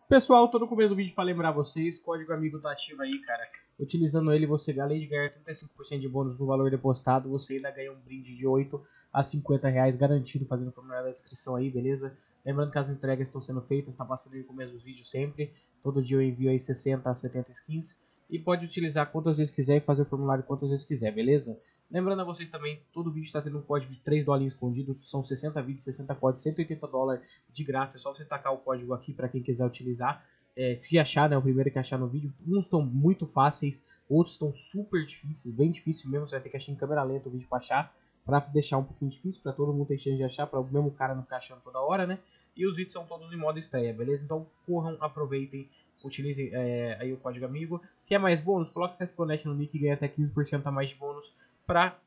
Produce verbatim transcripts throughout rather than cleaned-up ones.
Pessoal, tô no começo do vídeo para lembrar vocês, código amigo tá ativo aí, cara. Utilizando ele, você, além de ganhar trinta e cinco por cento de bônus no valor depositado, você ainda ganha um brinde de oito a cinquenta reais garantido, fazendo o formulário da descrição aí, beleza? Lembrando que as entregas estão sendo feitas, tá passando aí no começo dos vídeos sempre. Todo dia eu envio aí sessenta a setenta skins. E pode utilizar quantas vezes quiser e fazer o formulário quantas vezes quiser, beleza? Lembrando a vocês também, todo vídeo está tendo um código de três dólares escondido. São sessenta vídeos, sessenta códigos, cento e oitenta dólares de graça. É só você tacar o código aqui para quem quiser utilizar. É, se achar, né, o primeiro que achar no vídeo. Uns estão muito fáceis, outros estão super difíceis, bem difícil mesmo. Você vai ter que achar em câmera lenta o vídeo para achar, para deixar um pouquinho difícil, para todo mundo ter chance de achar, para o mesmo cara não ficar achando toda hora, né? E os vídeos são todos em modo estreia, beleza? Então corram, aproveitem, utilizem é, aí o código amigo. Quer mais bônus? Coloque C S G O ponto net no nick e ganha até quinze por cento a mais de bônus para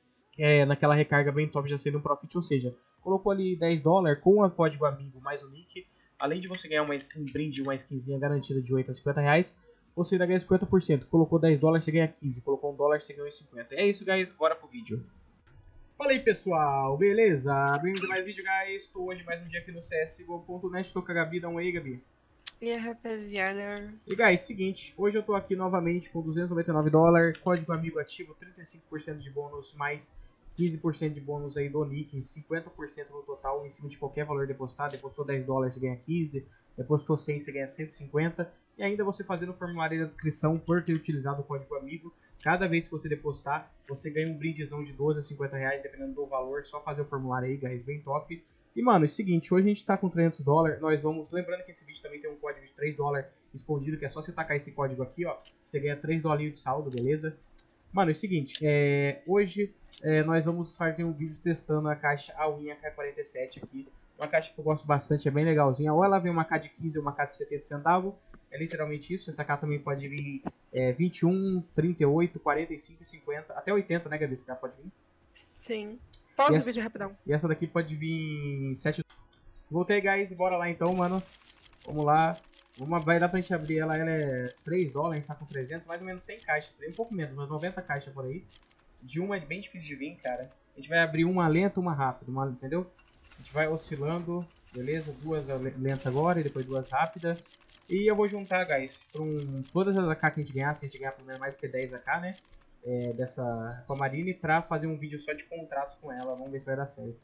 é, naquela recarga bem top já sendo um profit. Ou seja, colocou ali dez dólares com o código amigo mais o nick. Além de você ganhar uma, um brinde, uma skinzinha garantida de oito a cinquenta reais, você ainda ganha cinquenta por cento. Colocou dez dólares, você ganha quinze. Colocou um dólar, você ganha cinquenta. É isso, guys. Bora pro vídeo. Fala aí, pessoal. Beleza? Bem-vindo a mais vídeo, guys. Estou hoje mais um dia aqui no C S G O ponto net. Estou com a Gabi. Dá um aí, Gabi. E aí, rapaziada? E, guys, seguinte. Hoje eu tô aqui novamente com duzentos e noventa e nove dólares. Código amigo ativo. trinta e cinco por cento de bônus, mais quinze por cento de bônus aí do nick, cinquenta por cento no total em cima de qualquer valor depositado. Depositou dez dólares, você ganha quinze, depositou cem, você ganha cento e cinquenta. E ainda você fazendo o formulário aí na descrição por ter utilizado o código amigo. Cada vez que você depositar, você ganha um brindezão de doze a cinquenta reais, dependendo do valor. Só fazer o formulário aí, guys, bem top. E, mano, é o seguinte, hoje a gente tá com trezentos dólares, nós vamos... Lembrando que esse vídeo também tem um código de três dólares escondido, que é só você tacar esse código aqui, ó. Você ganha três dólares de saldo, beleza? Mano, é o seguinte, é... hoje... É, nós vamos fazer um vídeo testando a caixa Awin K quarenta e sete aqui. Uma caixa que eu gosto bastante, é bem legalzinha. Ou ela vem uma K de quinze ou uma K de setenta centavos. É literalmente isso. Essa K também pode vir é, vinte e um, trinta e oito, quarenta e cinco e cinquenta. Até oitenta, né, Gabi? Essa K pode vir? Sim. Pausa o essa, vídeo rapidão. E essa daqui pode vir sete. Voltei, guys. Bora lá então, mano. Vamos lá. Uma, vai dar pra gente abrir ela. Ela é três dólares. A gente tá com trezentos. Mais ou menos cem caixas. Um pouco menos, mas noventa caixas por aí. De uma é bem difícil de vir, cara. A gente vai abrir uma lenta, uma rápida, uma, entendeu? A gente vai oscilando, beleza? Duas lentas agora e depois duas rápidas. E eu vou juntar, guys, para um, todas as A K que a gente ganhar, se a gente ganhar pelo menos mais do que dez A K, né? É, dessa com a Marine, pra fazer um vídeo só de contratos com ela. Vamos ver se vai dar certo.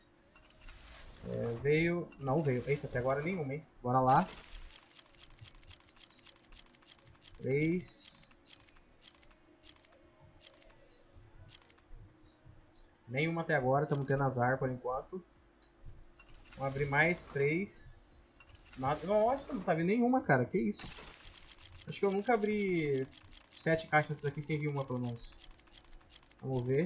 É, veio... Não veio. Eita, até agora nenhuma, hein? Bora lá. Três... Nenhuma até agora, estamos tendo azar por enquanto. Vamos abrir mais três. Nossa, não tá vindo nenhuma, cara. Que isso? Acho que eu nunca abri sete caixas aqui sem vir uma, pelo menos. Vamos ver.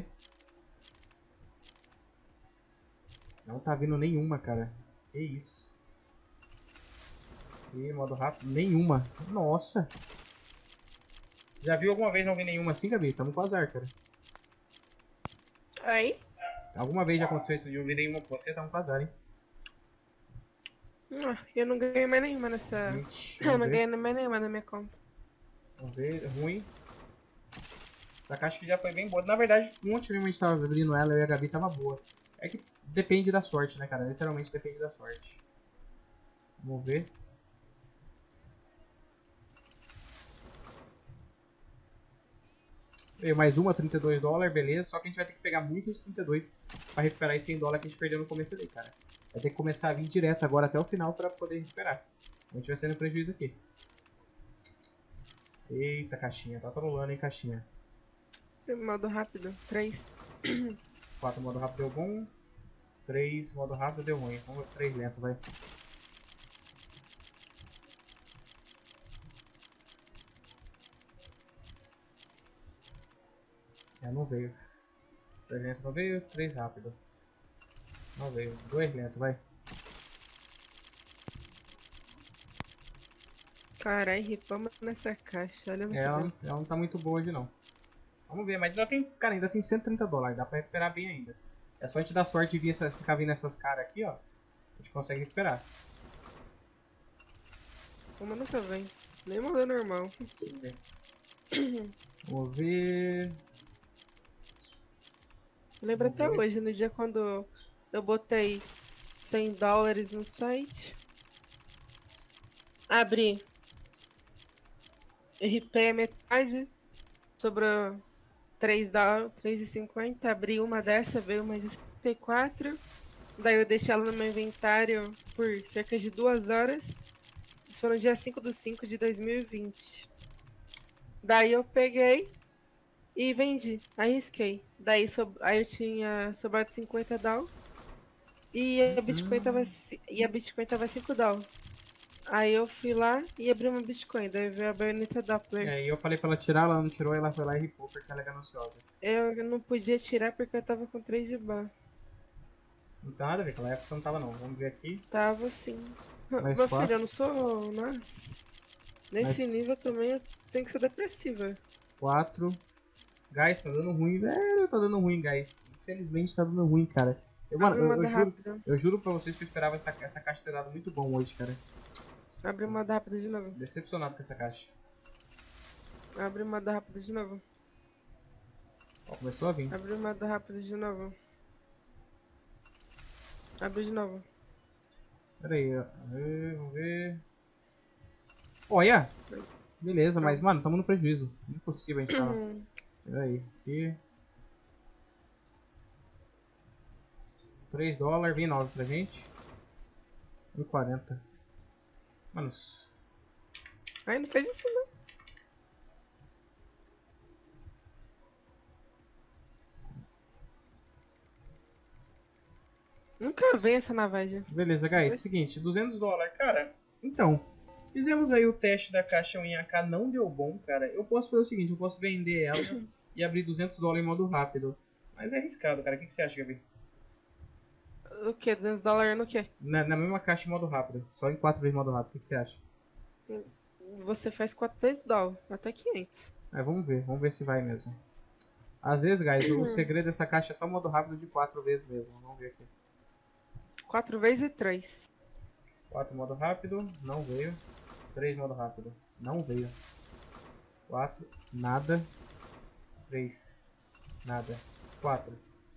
Não tá vindo nenhuma, cara. Que isso? E modo rápido. Nenhuma. Nossa. Já viu alguma vez não vir nenhuma assim, Gabi? Tamo com azar, cara. Aí? Alguma vez já aconteceu isso de eu ver nenhuma com você? Tamo com azar, hein? Ah, eu não ganhei mais nenhuma nessa... Gente, eu não ver. ganhei mais nenhuma na minha conta. Vamos ver, ruim. Essa caixa que já foi bem boa. Na verdade, ontem mesmo a gente tava abrindo ela, eu e a Gabi tava boa. É que depende da sorte, né, cara? Literalmente depende da sorte. Vamos ver. Veio mais uma, trinta e dois dólares, beleza. Só que a gente vai ter que pegar muitos trinta e dois pra recuperar esses cem dólares que a gente perdeu no começo ali, cara. Vai ter que começar a vir direto agora até o final pra poder recuperar. A gente vai sendo prejuízo aqui. Eita, caixinha. Tá trolando, hein, caixinha. Modo rápido. três. quatro modo rápido deu bom. três modo rápido deu ruim. Vamos ver três lento, vai. É, não veio. três lento não veio, três rápido. Não veio. dois lento, vai. Carai, ripamos nessa caixa. Olha É, ela, ela não tá muito boa hoje não. Vamos ver, mas ainda tem, cara, ainda tem cento e trinta dólares, dá pra recuperar bem ainda. É só a gente dar sorte de vir essa, ficar vindo essas caras aqui, ó. A gente consegue recuperar. Uma nunca vem. Nem modo normal. Vamos ver. Vamos ver. Lembro até ver. hoje, no dia quando eu botei cem dólares no site. Abri. Ripei a metade. Sobrou três dólares, três e cinquenta. Abri uma dessa, veio mais sessenta e quatro. Daí eu deixei ela no meu inventário por cerca de duas horas. Isso foi no dia cinco de cinco de dois mil e vinte. Daí eu peguei e vendi. Arrisquei. Daí so... aí eu tinha sobrado cinquenta dólares. E a Bitcoin tava, ci- e a Bitcoin tava cinco dólares. Aí eu fui lá e abri uma Bitcoin. Daí veio a baioneta E Doppler. aí eu falei pra ela tirar, ela não tirou, ela foi lá e ripou porque ela é gananciosa. Eu não podia tirar porque eu tava com três de bar. Não tem nada a ver, aquela época você não tava não. Vamos ver aqui. Tava sim. Mais Meu quatro. filho, eu não sou. Nossa. Nesse Mais- nível também eu tenho que ser depressiva. quatro. Guys, tá dando ruim, velho. Tá dando ruim, guys. Infelizmente tá dando ruim, cara. Eu, mano, Abre eu, uma eu da juro, rápida. eu juro pra vocês que eu esperava essa, essa caixa ter dado muito bom hoje, cara. Abre uma da rápida de novo. Decepcionado com essa caixa. Abre uma da rápida de novo. Ó, começou a vir. Abre uma da rápida de novo. Abre de novo. Pera aí, ó. Aí, vamos ver. Olha! Beleza, mas, mano, tamo no prejuízo. Impossível a gente tava. Hum, Pera aí, aqui. três dólares, vem nove pra gente. um e quarenta. Mano, s- Ai, não fez isso não. Nunca vem essa navagem. beleza, guys. Mas- Seguinte, duzentos dólares. Cara, então, fizemos aí o teste da caixa um A K, não deu bom, cara. Eu posso fazer o seguinte, eu posso vender elas e abrir duzentos dólares em modo rápido. Mas é arriscado, cara. O que, que você acha, Gabi? O que? duzentos dólares no quê? Na, na mesma caixa em modo rápido. Só em quatro vezes modo rápido. O que, que você acha? Você faz quatrocentos dólares. Até quinhentos. É, vamos ver. Vamos ver se vai mesmo. Às vezes, guys, o segredo dessa caixa é só modo rápido de quatro vezes mesmo. Vamos ver aqui. quatro vezes e três. quatro modo rápido, não veio. três modo rápido, não veio. quatro, nada. três, nada. quatro,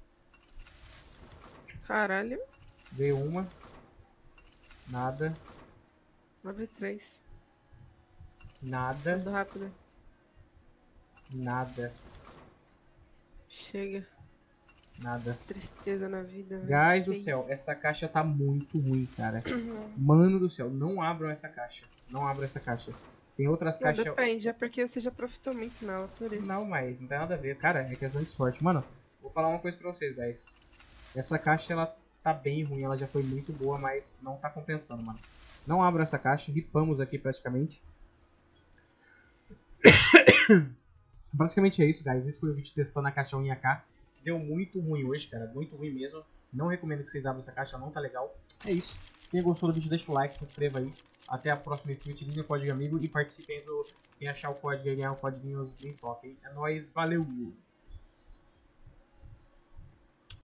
Caralho. veio uma. Nada, Abre três. nada, Tudo rápido. nada, Chega. nada. Tristeza na vida. velho. Guys do Que céu, isso? essa caixa tá muito ruim, cara. Mano do céu, não abram essa caixa. Não abram essa caixa. Tem outras Não, caixas. depende, é porque você já profitou muito nela, por isso. Não, mas não tem nada a ver. Cara, é questão de sorte. Mano, vou falar uma coisa pra vocês, guys. Essa caixa, ela tá bem ruim. Ela já foi muito boa, mas não tá compensando, mano. Não abram essa caixa. Ripamos aqui praticamente. Basicamente é isso, guys. Esse foi o vídeo testando a caixa um A K. Deu muito ruim hoje, cara. Muito ruim mesmo. Não recomendo que vocês abram essa caixa. Não tá legal. É isso. Quem gostou do vídeo, deixa o like, se inscreva aí. Até a próxima tweet, liga o código amigo e participe aí do... Quem achar o código e ganhar o código bem top, hein? É nóis, valeu!